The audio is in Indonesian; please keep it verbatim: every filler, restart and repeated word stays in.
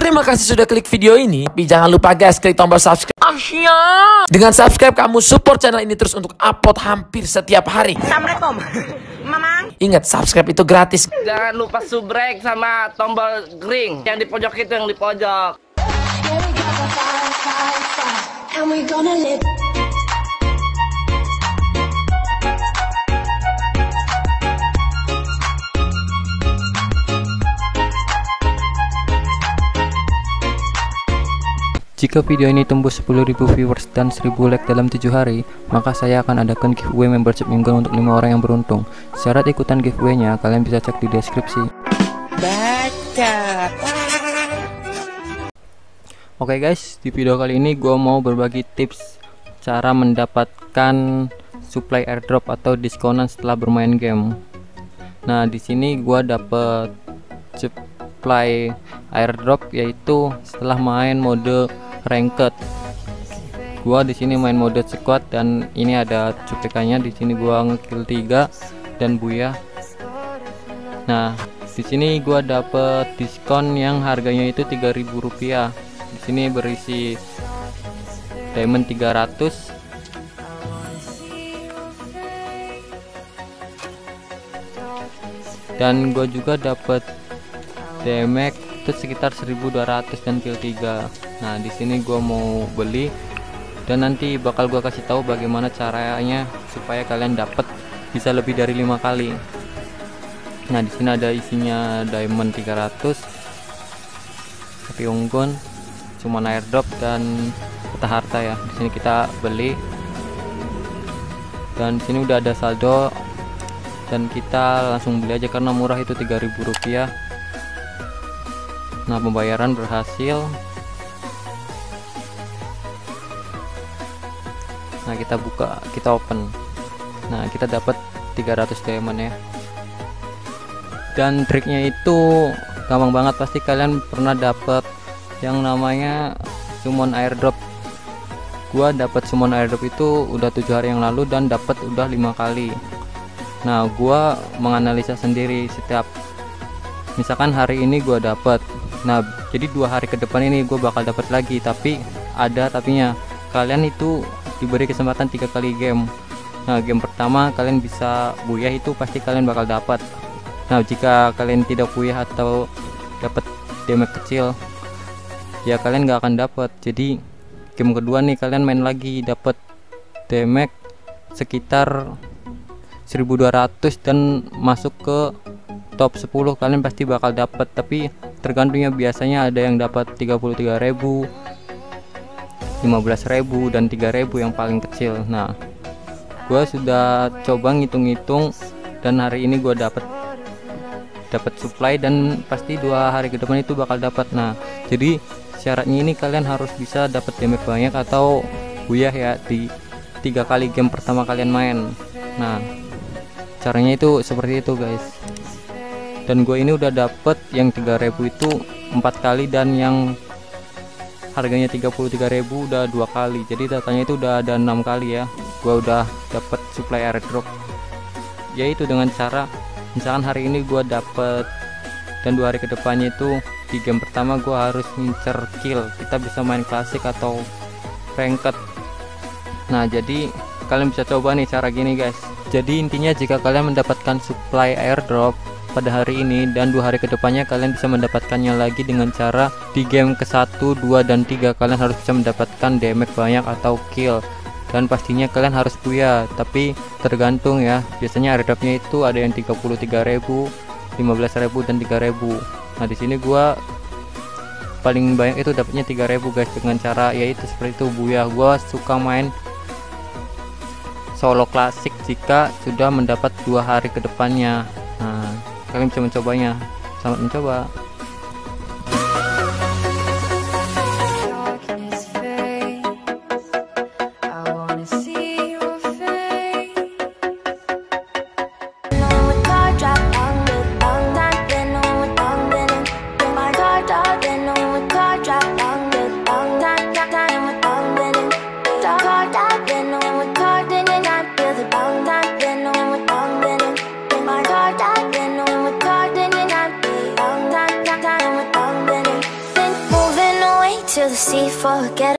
Terima kasih sudah klik video ini. Tapi jangan lupa guys, klik tombol subscribe. Asyik. Dengan subscribe kamu support channel ini terus untuk upload hampir setiap hari. Assalamualaikum. Mamang. Ingat, subscribe itu gratis. Jangan lupa subrek sama tombol ring yang di pojok itu, yang di pojok. Jika video ini tembus sepuluh ribu viewers dan seribu like dalam tujuh hari, maka saya akan adakan giveaway membership mingguan untuk lima orang yang beruntung. Syarat ikutan giveaway-nya kalian bisa cek di deskripsi. Baca. Oke guys, di video kali ini gue mau berbagi tips cara mendapatkan supply airdrop atau diskonan setelah bermain game. Nah, di sini gue dapet supply airdrop yaitu setelah main mode ranked. Gua di sini main mode squad dan ini ada cuplikannya. Di sini gua ngekill tiga dan buya. Nah, di sini gua dapet diskon yang harganya itu tiga ribu rupiah. Di sini berisi diamond tiga ratus, dan gua juga dapet damage itu sekitar seribu dua ratus dan kill tiga. Nah, di sini gua mau beli dan nanti bakal gua kasih tahu bagaimana caranya supaya kalian dapat bisa lebih dari lima kali. Nah, di sini ada isinya diamond tiga ratus, tapi unggun, cuma airdrop dan peta harta ya. Di sini kita beli. Dan di sini udah ada saldo dan kita langsung beli aja karena murah, itu tiga ribu rupiah. Nah, pembayaran berhasil. Nah, kita buka, kita open. Nah, kita dapat tiga ratus diamond ya. Dan triknya itu gampang banget, pasti kalian pernah dapat yang namanya summon airdrop. Gua dapat summon airdrop itu udah tujuh hari yang lalu dan dapat udah lima kali. Nah, gua menganalisa sendiri setiap, misalkan hari ini gua dapat, nah jadi dua hari ke depan ini gue bakal dapat lagi. Tapi ada tapinya, kalian itu diberi kesempatan tiga kali game. Nah, game pertama kalian bisa buyah itu pasti kalian bakal dapat. Nah, jika kalian tidak buyah atau dapat damage kecil, ya kalian gak akan dapat. Jadi game kedua nih kalian main lagi dapat damage sekitar seribu dua ratus dan masuk ke top sepuluh, kalian pasti bakal dapat. Tapi tergantungnya, biasanya ada yang dapat tiga puluh tiga ribu, lima belas ribu, dan tiga ribu yang paling kecil. Nah, gua sudah coba ngitung-ngitung dan hari ini gua dapat dapat supply dan pasti dua hari ke depan itu bakal dapat. Nah, jadi syaratnya ini kalian harus bisa dapat damage banyak atau buyah ya di tiga kali game pertama kalian main. Nah, caranya itu seperti itu guys. Dan gue ini udah dapet yang tiga ribu itu empat kali dan yang harganya tiga puluh tiga ribu udah dua kali. Jadi datanya itu udah ada enam kali ya. Gue udah dapet supply airdrop. Yaitu dengan cara misalkan hari ini gue dapet dan dua hari kedepannya itu di game pertama gue harus ngincer kill. Kita bisa main klasik atau ranked. Nah, jadi kalian bisa coba nih cara gini guys. Jadi intinya jika kalian mendapatkan supply airdrop pada hari ini dan dua hari kedepannya kalian bisa mendapatkannya lagi dengan cara di game ke satu, dua, dan tiga kalian harus bisa mendapatkan damage banyak atau kill. Dan pastinya kalian harus buya, tapi tergantung ya. Biasanya airdropnya itu ada yang tiga puluh tiga ribu, lima belas ribu, dan tiga ribu. Nah, di sini gua paling banyak itu dapatnya tiga ribu guys, dengan cara yaitu seperti itu, buya. Gua suka main solo klasik jika sudah mendapat dua hari kedepannya. Nah, kalian bisa mencobanya. Selamat mencoba. Been on with to the sea, forget